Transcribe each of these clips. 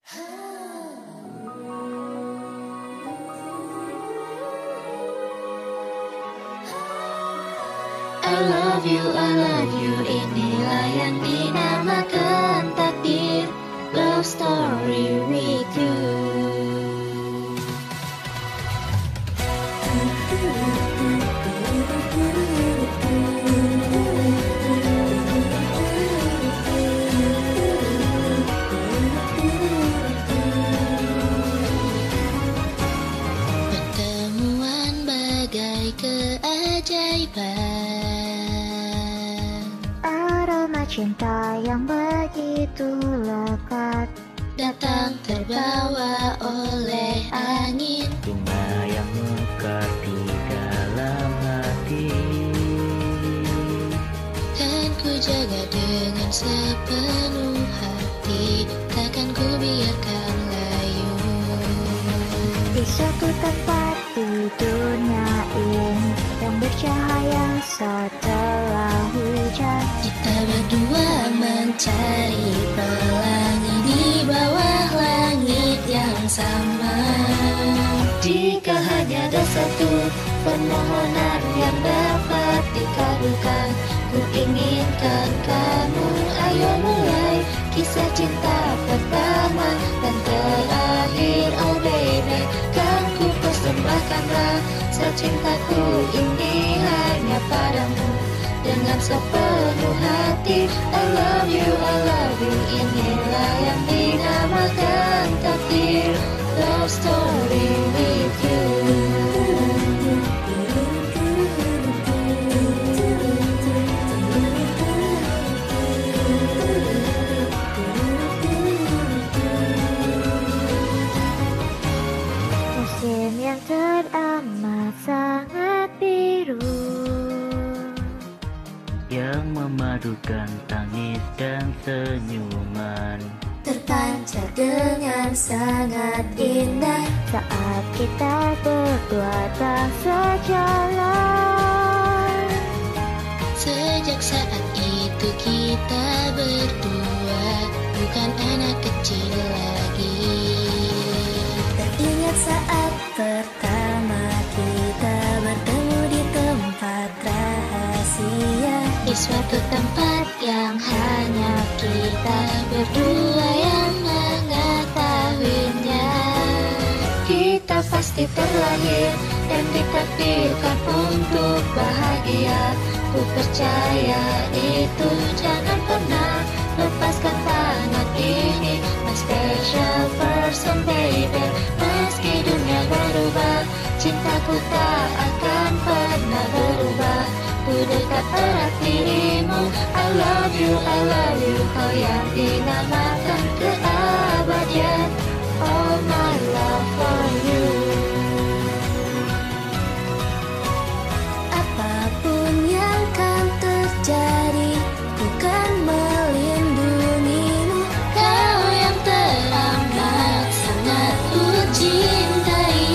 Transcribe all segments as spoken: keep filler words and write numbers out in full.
I love you, I love you, inilah yang dinamakan takdir. Love story with you. Pertemuan bagai keajaiban, aroma cinta yang begitu lekat, datang terbawa oleh angin. Bunga yang mekar di dalam hati, Kan ku jaga dengan sepenuh hati, takkan ku biarkan layu. di suatu tempat di dunia ini yang bercahaya setelah hujan. Kita berdua mencari pelangi di bawah langit yang sama. Jika hanya ada satu permohonan yang dapat dikabulkan, ku inginkan kamu, ayo mulai kisah cinta pertama dan terakhir. Oh baby, kan ku persembahkan rasa cintaku ini hanya padamu dengan sepenuh hati. I love you, I love you, inilah yang dinamakan takdir. Love story with you. Musim yang teramat sangat biru, yang memadukan tangis dan senyuman. Terpancar dengan sangat indah saat kita berdua tak sejalan. Sejak saat itu kita berdua bukan anak kecil lagi. Teringat saat pertama kita bertemu di tempat rahasia, di suatu tempat yang hanya kita berdua yang mengetahuinya. Kita pasti terlahir dan ditakdirkan untuk bahagia. Ku percaya itu, jangan pernah lepaskan tangan ini. My special person baby, meski dunia berubah, cintaku tak akan pernah berubah. Ku dekat erat dirimu, I love you, I love you, kau yang dinamakan keabadian. All my love for you. Apapun yang kan terjadi, ku kan melindungimu. Kau yang teramat sangat ku cintai.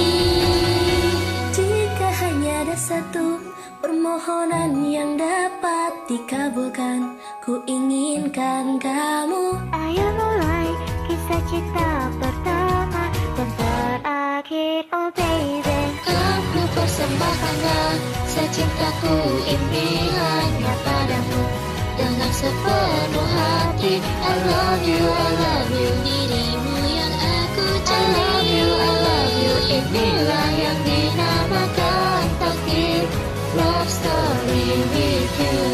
Jika hanya ada satu permohonan yang dapat dikabulkan, ku inginkan kamu. Ayo mulai kisah cinta pertama dan terakhir. Oh baby, Kamu persembahkan rasa cintaku ini hanya padamu dengan sepenuh hati. I love you, I love you, dirimu yang aku cari. I love you, I love you, inilah yang dinamakan takdir. Love story with you.